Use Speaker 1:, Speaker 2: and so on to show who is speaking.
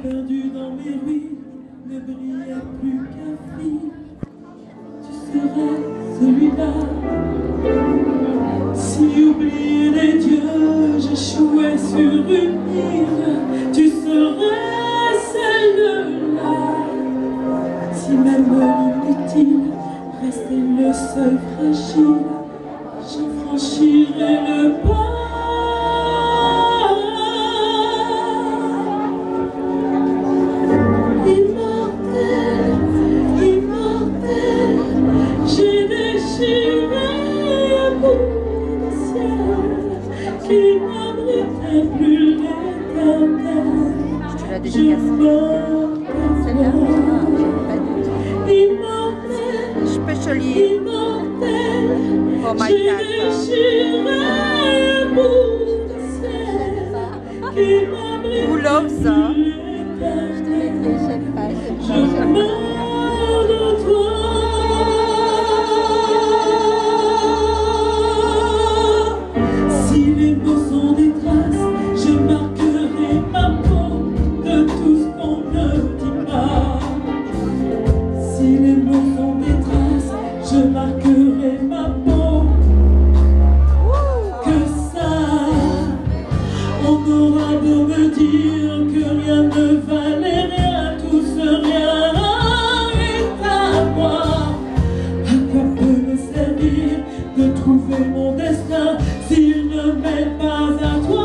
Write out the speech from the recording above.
Speaker 1: perdu dans mes ruines ne brillait plus qu'un fil. Tu serais celui-là. Si oublié des dieux, j'échouais sur une île, tu serais celle-là. Si même l'inutile restait le seuil fragile, je franchirais le pas. Qui n'abritait plus l'éternel.
Speaker 2: Tu l'as dédicacée. Celle-là, pas du tout. Especially for my cat. Who loves that? Je te l'ai fait, je meurs de toi. Je marquerai ma peau, que ça, on aura beau me dire que rien ne valait rien, tout ce rien est à moi. À quoi peut me servir de trouver mon destin s'il ne m'est pas à toi?